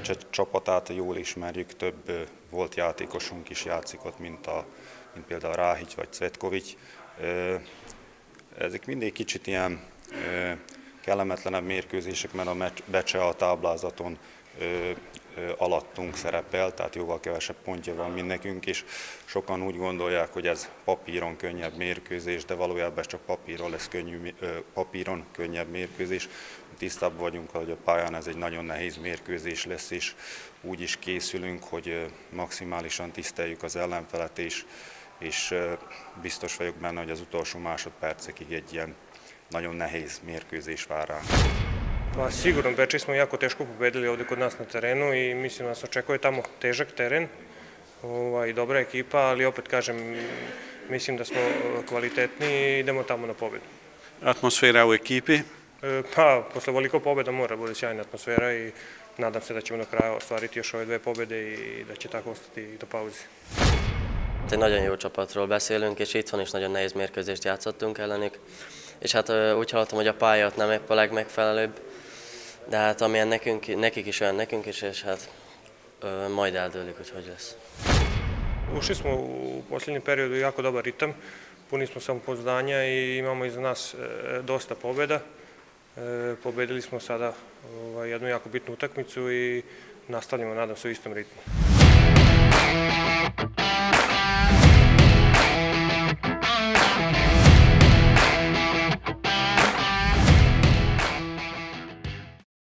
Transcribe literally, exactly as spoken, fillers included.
Becse csapatát jól ismerjük, több volt játékosunk is játszik ott, mint, a, mint például Ráhics vagy Cvetkovics. Ezek mindig kicsit ilyen kellemetlenebb mérkőzések, mert a Becse a táblázaton alattunk szerepel, tehát jóval kevesebb pontja van, mint nekünk, és sokan úgy gondolják, hogy ez papíron könnyebb mérkőzés, de valójában csak papíron lesz könnyű, papíron könnyebb mérkőzés. Tisztában vagyunk, hogy a pályán ez egy nagyon nehéz mérkőzés lesz, és úgy is készülünk, hogy maximálisan tiszteljük az ellenfelet, és, és biztos vagyok benne, hogy az utolsó másodpercekig egy ilyen nagyon nehéz mérkőzés vár ránk. Pa sigurno, Bečej smo jako teško pobedili ovdje kod nas na terenu i mislim da nas očekuje tamo težak teren i dobra ekipa, ali opet kažem, mislim da smo kvalitetni i idemo tamo na pobedu. Atmosfera u ekipi? Pa, posle ovoliko pobjeda mora bude sjajna atmosfera i nadam se da ćemo na kraju ostvariti još ove dve pobjede i da će tako ostati do pauze. Egy nagyon jó csapatról beszélünk, és itthon is nagyon nehéz mérkőzést játszottunk ellenük. És hát úgy hallottam, hogy a pálya ott nem épp a legmegfelelőbb, de hát amilyen nekünk, nekik is olyan nekünk is, és hát majd eldőlik, hogy hogy lesz. Ušli smo u posljednjem periodu jako dobar ritam, puni smo samopouzdanja i imamo iza nas dosta pobjeda. Pobedili smo sada jednu jako bitnu utakmicu i nastavljamo, nadam se, u istom ritmu.